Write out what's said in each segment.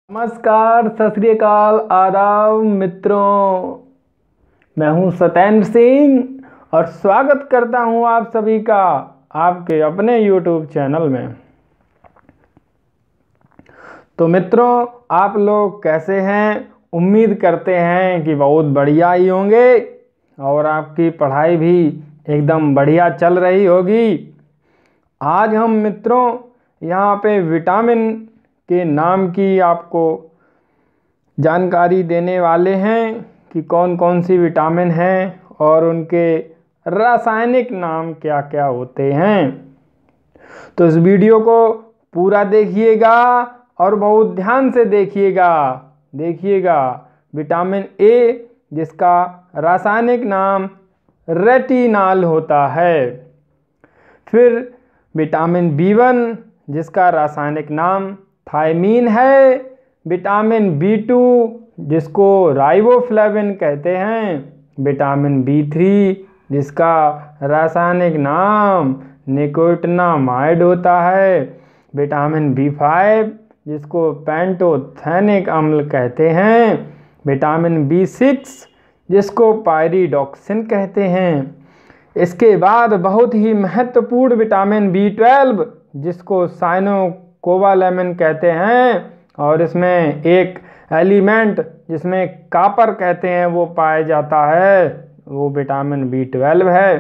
नमस्कार, सत श्री अकाल, आदाब मित्रों। मैं हूं सत्येंद्र सिंह और स्वागत करता हूं आप सभी का आपके अपने YouTube चैनल में। तो मित्रों, आप लोग कैसे हैं? उम्मीद करते हैं कि बहुत बढ़िया ही होंगे और आपकी पढ़ाई भी एकदम बढ़िया चल रही होगी। आज हम मित्रों यहाँ पे विटामिन के नाम की आपको जानकारी देने वाले हैं कि कौन कौन सी विटामिन हैं और उनके रासायनिक नाम क्या क्या होते हैं। तो इस वीडियो को पूरा देखिएगा और बहुत ध्यान से देखिएगा। विटामिन ए जिसका रासायनिक नाम रेटिनॉल होता है। फिर विटामिन B1 जिसका रासायनिक नाम थायमीन है। विटामिन B2 जिसको राइबोफ्लेविन कहते हैं। विटामिन B3 जिसका रासायनिक नाम निकोटिनामाइड होता है। विटामिन B5 जिसको पैंटोथेनिक अम्ल कहते हैं। विटामिन B6 जिसको पायरिडॉक्सिन कहते हैं। इसके बाद बहुत ही महत्वपूर्ण विटामिन B12 जिसको साइनोकोबालेमिन कहते हैं और इसमें एक एलिमेंट जिसमें कॉपर कहते हैं वो पाया जाता है, वो विटामिन B12 है।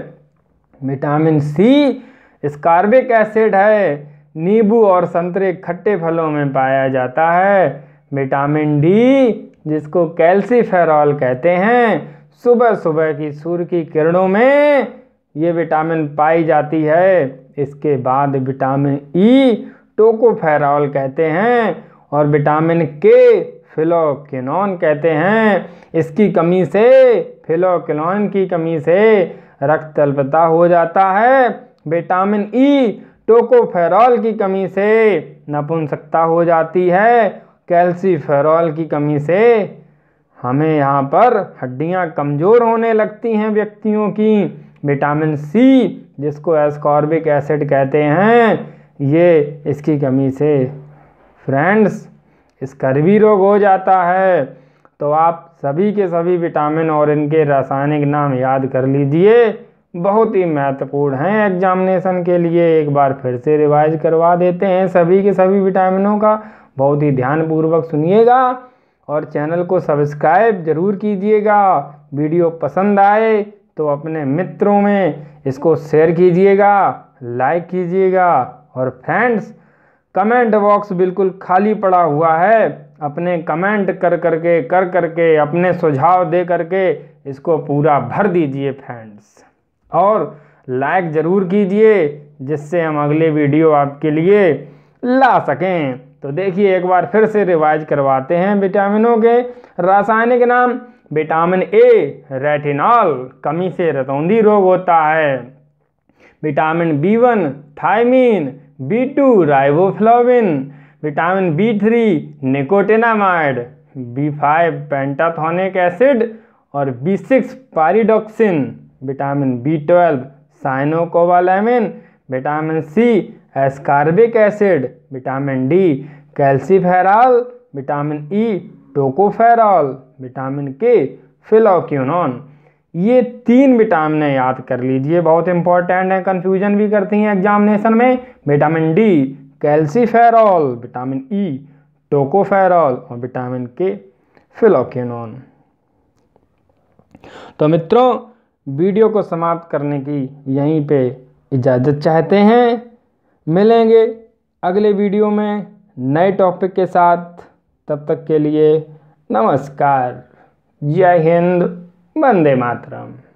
विटामिन C स्कारबिक एसिड है, नींबू और संतरे खट्टे फलों में पाया जाता है। विटामिन D जिसको कैल्सीफेरॉल कहते हैं, सुबह सुबह की सूर्य की किरणों में ये विटामिन पाई जाती है। इसके बाद विटामिन E टोकोफेरॉल कहते हैं और विटामिन K फिलोक्विनोन कहते हैं। इसकी कमी से, फिलोक्विनोन की कमी से रक्त अल्पता हो जाता है। विटामिन E टोकोफेरॉल की कमी से नपुंसकता हो जाती है। कैल्सीफेरॉल की कमी से हमें यहाँ पर हड्डियाँ कमज़ोर होने लगती हैं व्यक्तियों की। विटामिन C जिसको एस्कॉर्बिक एसिड कहते हैं, ये इसकी कमी से फ्रेंड्स स्कर्वी रोग हो जाता है। तो आप सभी के सभी विटामिन और इनके रासायनिक नाम याद कर लीजिए, बहुत ही महत्वपूर्ण हैं एग्जामिनेशन के लिए। एक बार फिर से रिवाइज करवा देते हैं सभी के सभी विटामिनों का। बहुत ही ध्यानपूर्वक सुनिएगा और चैनल को सब्सक्राइब जरूर कीजिएगा। वीडियो पसंद आए तो अपने मित्रों में इसको शेयर कीजिएगा, लाइक कीजिएगा। और फ्रेंड्स, कमेंट बॉक्स बिल्कुल खाली पड़ा हुआ है। अपने कमेंट कर करके अपने सुझाव दे करके इसको पूरा भर दीजिए फ्रेंड्स। और लाइक ज़रूर कीजिए जिससे हम अगले वीडियो आपके लिए ला सकें। तो देखिए, एक बार फिर से रिवाइज करवाते हैं विटामिनों के रासायनिक नाम। विटामिन ए रेटिनॉल, कमी से रतौंधी रोग होता है। Vitamin B1 thiamine, B2 riboflavin, vitamin B3 nicotinamide, B5 pantothenic acid और B6 pyridoxine, vitamin B12 cyanocobalamin, vitamin C ascorbic acid, vitamin D calciferol, vitamin E tocopherol, vitamin K phylloquinone. ये 3 vitamin याद कर लीजिए, बहुत इंपॉर्टेंट है, confusion भी करती हैं एग्जामिनेशन में। Vitamin D calciferol, vitamin E tocopherol और विटामिन K फिलोक्विनोन। तो मित्रों, वीडियो को समाप्त करने की यहीं पे इजाज़त चाहते हैं। मिलेंगे अगले वीडियो में नए टॉपिक के साथ। तब तक के लिए नमस्कार, जय हिंद, वंदे मातरम।